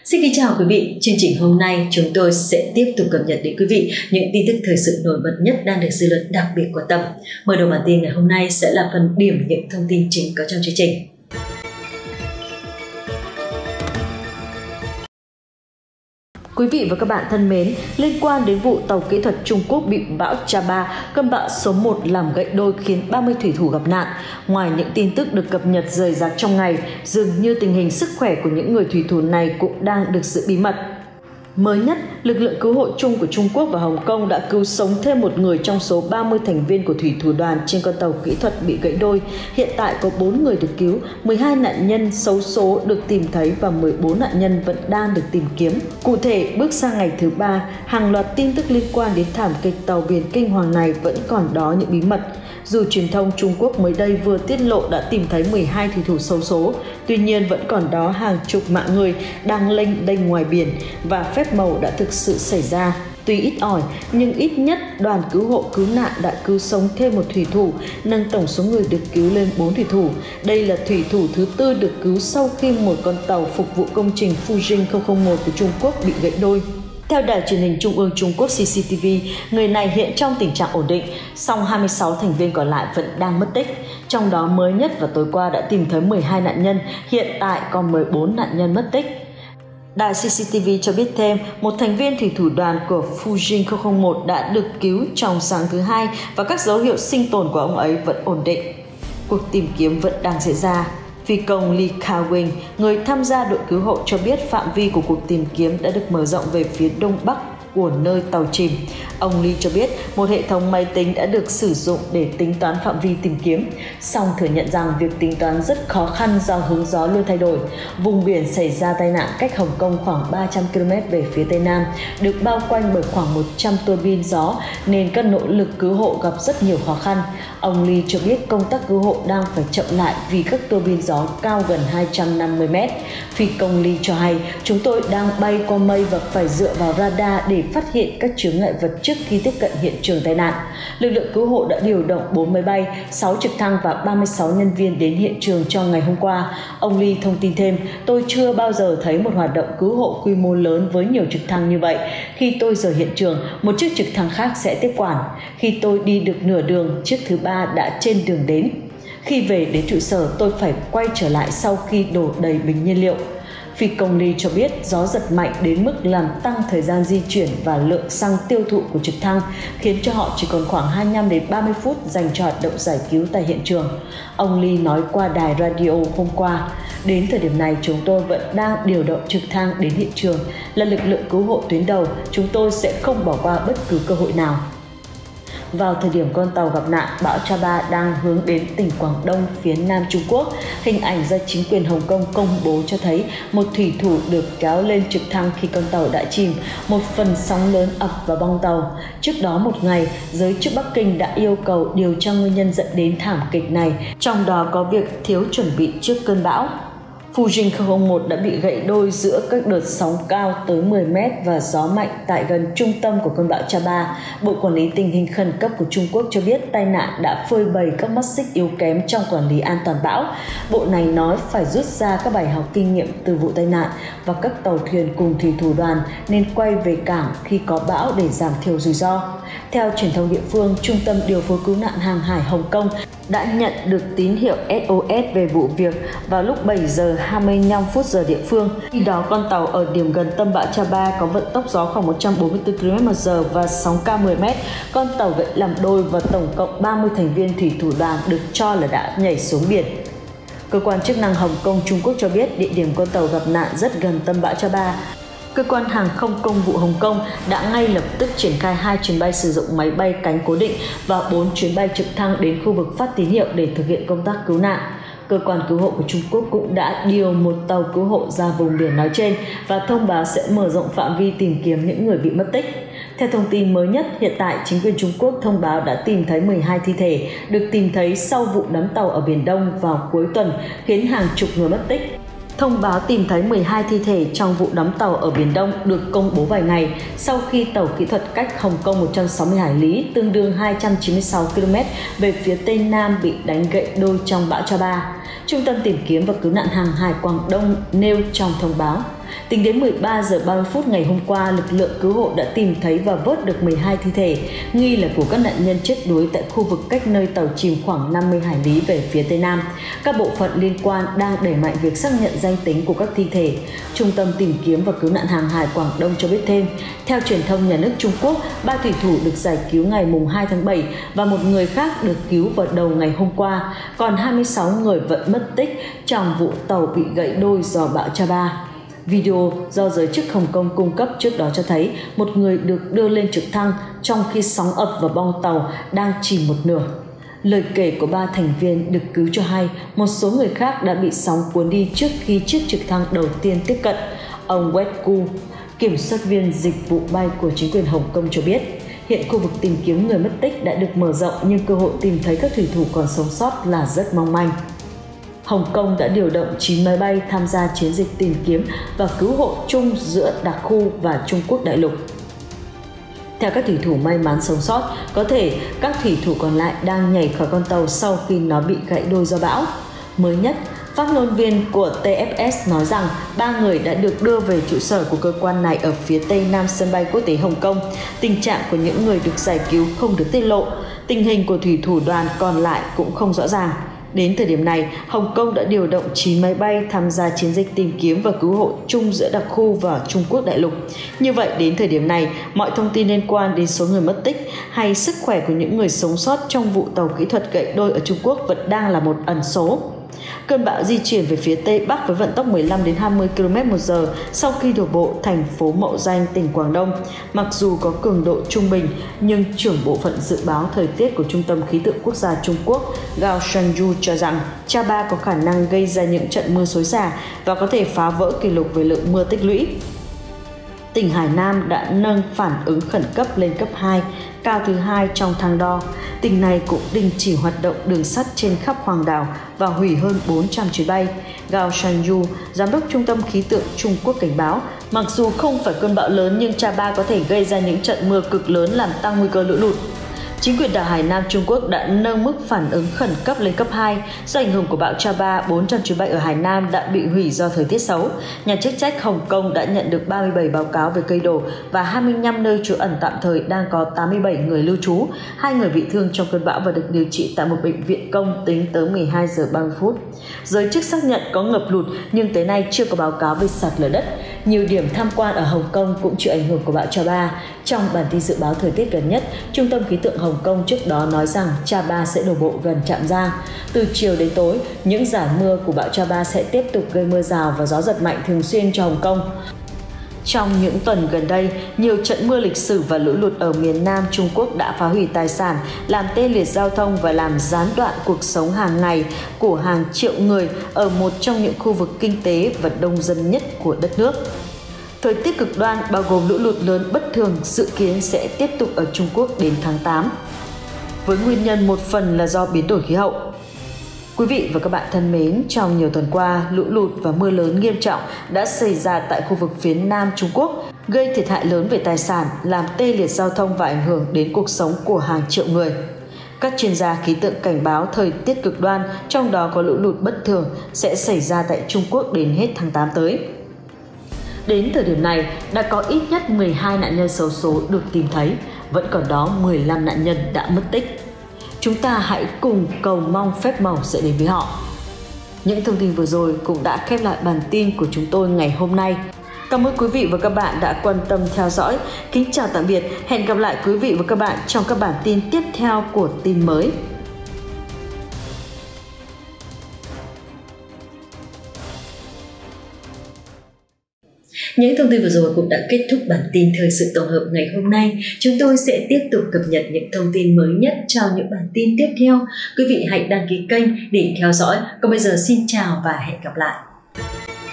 Xin kính chào quý vị, chương trình hôm nay chúng tôi sẽ tiếp tục cập nhật đến quý vị những tin tức thời sự nổi bật nhất đang được dư luận đặc biệt quan tâm. Mở đầu bản tin ngày hôm nay sẽ là phần điểm những thông tin chính có trong chương trình. Quý vị và các bạn thân mến, liên quan đến vụ tàu kỹ thuật Trung Quốc bị bão Cha-Ba, cơn bão số 1 làm gãy đôi khiến 30 thủy thủ gặp nạn. Ngoài những tin tức được cập nhật rời rạc trong ngày, dường như tình hình sức khỏe của những người thủy thủ này cũng đang được giữ bí mật. Mới nhất, lực lượng cứu hộ chung của Trung Quốc và Hồng Kông đã cứu sống thêm một người trong số 30 thành viên của thủy thủ đoàn trên con tàu kỹ thuật bị gãy đôi. Hiện tại có 4 người được cứu, 12 nạn nhân xấu số được tìm thấy và 14 nạn nhân vẫn đang được tìm kiếm. Cụ thể, bước sang ngày thứ 3, hàng loạt tin tức liên quan đến thảm kịch tàu biển kinh hoàng này vẫn còn đó những bí mật. Dù truyền thông Trung Quốc mới đây vừa tiết lộ đã tìm thấy 12 thủy thủ xấu số, tuy nhiên vẫn còn đó hàng chục mạng người đang lênh đênh ngoài biển và phép màu đã thực sự xảy ra. Tuy ít ỏi, nhưng ít nhất đoàn cứu hộ cứu nạn đã cứu sống thêm một thủy thủ, nâng tổng số người được cứu lên 4 thủy thủ. Đây là thủy thủ thứ 4 được cứu sau khi một con tàu phục vụ công trình Fujing 001 của Trung Quốc bị gãy đôi. Theo đài truyền hình Trung ương Trung Quốc CCTV, người này hiện trong tình trạng ổn định, song 26 thành viên còn lại vẫn đang mất tích. Trong đó mới nhất và tối qua đã tìm thấy 12 nạn nhân, hiện tại còn 14 nạn nhân mất tích. Đài CCTV cho biết thêm, một thành viên thủy thủ đoàn của Fujing 001 đã được cứu trong sáng thứ Hai và các dấu hiệu sinh tồn của ông ấy vẫn ổn định. Cuộc tìm kiếm vẫn đang diễn ra. Phi công Lee Ka-wing, người tham gia đội cứu hộ cho biết phạm vi của cuộc tìm kiếm đã được mở rộng về phía đông bắc của nơi tàu chìm. Ông Lee cho biết một hệ thống máy tính đã được sử dụng để tính toán phạm vi tìm kiếm, song thừa nhận rằng việc tính toán rất khó khăn do hướng gió luôn thay đổi. Vùng biển xảy ra tai nạn cách Hồng Kông khoảng 300 km về phía tây nam, được bao quanh bởi khoảng 100 tua bin gió nên các nỗ lực cứu hộ gặp rất nhiều khó khăn. Ông Lee cho biết công tác cứu hộ đang phải chậm lại vì các tua bin gió cao gần 250 m. Phi công Lee cho hay, chúng tôi đang bay qua mây và phải dựa vào radar để phát hiện các chướng ngại vật trước khi tiếp cận hiện trường tai nạn. Lực lượng cứu hộ đã điều động 4 máy bay, 6 trực thăng và 36 nhân viên đến hiện trường trong ngày hôm qua. Ông Lee thông tin thêm, tôi chưa bao giờ thấy một hoạt động cứu hộ quy mô lớn với nhiều trực thăng như vậy. Khi tôi rời hiện trường, một chiếc trực thăng khác sẽ tiếp quản. Khi tôi đi được nửa đường, chiếc thứ 3 đã trên đường đến. Khi về đến trụ sở, tôi phải quay trở lại sau khi đổ đầy bình nhiên liệu. Phi công Lee cho biết gió giật mạnh đến mức làm tăng thời gian di chuyển và lượng xăng tiêu thụ của trực thăng, khiến cho họ chỉ còn khoảng 25 đến 30 phút dành cho hoạt động giải cứu tại hiện trường. Ông Lee nói qua đài radio hôm qua, đến thời điểm này chúng tôi vẫn đang điều động trực thăng đến hiện trường, là lực lượng cứu hộ tuyến đầu, chúng tôi sẽ không bỏ qua bất cứ cơ hội nào. Vào thời điểm con tàu gặp nạn, bão Cha-Ba đang hướng đến tỉnh Quảng Đông phía nam Trung Quốc. Hình ảnh do chính quyền Hồng Kông công bố cho thấy một thủy thủ được kéo lên trực thăng khi con tàu đã chìm, một phần sóng lớn ập vào bong tàu. Trước đó một ngày, giới chức Bắc Kinh đã yêu cầu điều tra nguyên nhân dẫn đến thảm kịch này, trong đó có việc thiếu chuẩn bị trước cơn bão. Fujing 001 đã bị gãy đôi giữa các đợt sóng cao tới 10 m và gió mạnh tại gần trung tâm của cơn bão Cha-Ba. Bộ Quản lý Tình hình Khẩn cấp của Trung Quốc cho biết tai nạn đã phơi bày các mắt xích yếu kém trong quản lý an toàn bão. Bộ này nói phải rút ra các bài học kinh nghiệm từ vụ tai nạn và các tàu thuyền cùng thủy thủ đoàn nên quay về cảng khi có bão để giảm thiểu rủi ro. Theo truyền thông địa phương, Trung tâm Điều phối Cứu nạn Hàng hải Hồng Kông đã nhận được tín hiệu SOS về vụ việc vào lúc 7 giờ 25 phút giờ địa phương. Khi đó, con tàu ở điểm gần tâm bão Cha-Ba có vận tốc gió khoảng 144 km/h và sóng cao 10 m. Con tàu gãy làm đôi và tổng cộng 30 thành viên thủy thủ đoàn được cho là đã nhảy xuống biển. Cơ quan chức năng Hồng Kông Trung Quốc cho biết địa điểm con tàu gặp nạn rất gần tâm bão Cha-Ba. Cơ quan hàng không công vụ Hồng Kông đã ngay lập tức triển khai 2 chuyến bay sử dụng máy bay cánh cố định và 4 chuyến bay trực thăng đến khu vực phát tín hiệu để thực hiện công tác cứu nạn. Cơ quan cứu hộ của Trung Quốc cũng đã điều một tàu cứu hộ ra vùng biển nói trên và thông báo sẽ mở rộng phạm vi tìm kiếm những người bị mất tích. Theo thông tin mới nhất, hiện tại chính quyền Trung Quốc thông báo đã tìm thấy 12 thi thể được tìm thấy sau vụ đắm tàu ở Biển Đông vào cuối tuần khiến hàng chục người mất tích. Thông báo tìm thấy 12 thi thể trong vụ đắm tàu ở Biển Đông được công bố vài ngày sau khi tàu kỹ thuật cách Hồng Kông 160 hải lý, tương đương 296 km về phía tây nam bị đánh gãy đôi trong bão Cha-Ba. Trung tâm tìm kiếm và cứu nạn hàng hải Quảng Đông nêu trong thông báo. Tính đến 13 giờ 30 phút ngày hôm qua, lực lượng cứu hộ đã tìm thấy và vớt được 12 thi thể, nghi là của các nạn nhân chết đuối tại khu vực cách nơi tàu chìm khoảng 50 hải lý về phía Tây Nam. Các bộ phận liên quan đang đẩy mạnh việc xác nhận danh tính của các thi thể. Trung tâm tìm kiếm và cứu nạn hàng hải Quảng Đông cho biết thêm, theo truyền thông nhà nước Trung Quốc, 3 thủy thủ được giải cứu ngày 2 tháng 7 và một người khác được cứu vào đầu ngày hôm qua, còn 26 người vẫn mất tích trong vụ tàu bị gãy đôi do bão Cha-Ba. Video do giới chức Hồng Kông cung cấp trước đó cho thấy một người được đưa lên trực thăng trong khi sóng ập vào bong tàu đang chìm một nửa. Lời kể của 3 thành viên được cứu cho hay một số người khác đã bị sóng cuốn đi trước khi chiếc trực thăng đầu tiên tiếp cận. Ông Wet Gu, kiểm soát viên dịch vụ bay của chính quyền Hồng Kông cho biết, hiện khu vực tìm kiếm người mất tích đã được mở rộng nhưng cơ hội tìm thấy các thủy thủ còn sống sót là rất mong manh. Hồng Kông đã điều động 9 máy bay tham gia chiến dịch tìm kiếm và cứu hộ chung giữa đặc khu và Trung Quốc đại lục. Theo các thủy thủ may mắn sống sót, có thể các thủy thủ còn lại đang nhảy khỏi con tàu sau khi nó bị gãy đôi do bão. Mới nhất, phát ngôn viên của TFS nói rằng 3 người đã được đưa về trụ sở của cơ quan này ở phía tây nam sân bay quốc tế Hồng Kông. Tình trạng của những người được giải cứu không được tiết lộ. Tình hình của thủy thủ đoàn còn lại cũng không rõ ràng. Đến thời điểm này, Hồng Kông đã điều động 9 máy bay tham gia chiến dịch tìm kiếm và cứu hộ chung giữa đặc khu và Trung Quốc đại lục. Như vậy, đến thời điểm này, mọi thông tin liên quan đến số người mất tích hay sức khỏe của những người sống sót trong vụ tàu kỹ thuật gãy đôi ở Trung Quốc vẫn đang là một ẩn số. Cơn bão di chuyển về phía Tây Bắc với vận tốc 15 đến 20 km/h sau khi đổ bộ thành phố Mậu Danh, tỉnh Quảng Đông. Mặc dù có cường độ trung bình, nhưng trưởng bộ phận dự báo thời tiết của Trung tâm Khí tượng Quốc gia Trung Quốc Gao Shanyu cho rằng Cha-Ba có khả năng gây ra những trận mưa xối xả và có thể phá vỡ kỷ lục về lượng mưa tích lũy. Tỉnh Hải Nam đã nâng phản ứng khẩn cấp lên cấp 2, cao thứ 2 trong thang đo. Tỉnh này cũng đình chỉ hoạt động đường sắt trên khắp Hoàng đảo và hủy hơn 400 chuyến bay. Gao Shanyu, giám đốc Trung tâm Khí tượng Trung Quốc cảnh báo, mặc dù không phải cơn bão lớn nhưng Cha-Ba có thể gây ra những trận mưa cực lớn làm tăng nguy cơ lũ lụt. Chính quyền đảo Hải Nam Trung Quốc đã nâng mức phản ứng khẩn cấp lên cấp 2. Do ảnh hưởng của bão Cha-Ba, 400 chuyến bay ở Hải Nam đã bị hủy do thời tiết xấu. Nhà chức trách Hồng Kông đã nhận được 37 báo cáo về cây đổ và 25 nơi trú ẩn tạm thời đang có 87 người lưu trú. 2 người bị thương trong cơn bão và được điều trị tại một bệnh viện công tính tới 12 giờ 30 phút. Giới chức xác nhận có ngập lụt nhưng tới nay chưa có báo cáo về sạt lở đất. Nhiều điểm tham quan ở Hồng Kông cũng chịu ảnh hưởng của bão Cha-Ba. Trong bản tin dự báo thời tiết gần nhất, Trung tâm Khí tượng Hồng Kông trước đó nói rằng Cha-Ba sẽ đổ bộ gần Trạm Giang. Từ chiều đến tối, những giải mưa của bão Cha-Ba sẽ tiếp tục gây mưa rào và gió giật mạnh thường xuyên cho Hồng Kông. Trong những tuần gần đây, nhiều trận mưa lịch sử và lũ lụt ở miền Nam Trung Quốc đã phá hủy tài sản, làm tê liệt giao thông và làm gián đoạn cuộc sống hàng ngày của hàng triệu người ở một trong những khu vực kinh tế và đông dân nhất của đất nước. Thời tiết cực đoan bao gồm lũ lụt lớn bất thường dự kiến sẽ tiếp tục ở Trung Quốc đến tháng 8, với nguyên nhân một phần là do biến đổi khí hậu. Quý vị và các bạn thân mến, trong nhiều tuần qua, lũ lụt và mưa lớn nghiêm trọng đã xảy ra tại khu vực phía Nam Trung Quốc, gây thiệt hại lớn về tài sản, làm tê liệt giao thông và ảnh hưởng đến cuộc sống của hàng triệu người. Các chuyên gia khí tượng cảnh báo thời tiết cực đoan, trong đó có lũ lụt bất thường, sẽ xảy ra tại Trung Quốc đến hết tháng 8 tới. Đến thời điểm này, đã có ít nhất 12 nạn nhân xấu số được tìm thấy, vẫn còn đó 15 nạn nhân đã mất tích. Chúng ta hãy cùng cầu mong phép màu sẽ đến với họ. Những thông tin vừa rồi cũng đã khép lại bản tin của chúng tôi ngày hôm nay. Cảm ơn quý vị và các bạn đã quan tâm theo dõi. Kính chào tạm biệt, hẹn gặp lại quý vị và các bạn trong các bản tin tiếp theo của tin mới. Những thông tin vừa rồi cũng đã kết thúc bản tin thời sự tổng hợp ngày hôm nay. Chúng tôi sẽ tiếp tục cập nhật những thông tin mới nhất trong những bản tin tiếp theo. Quý vị hãy đăng ký kênh để theo dõi. Còn bây giờ xin chào và hẹn gặp lại.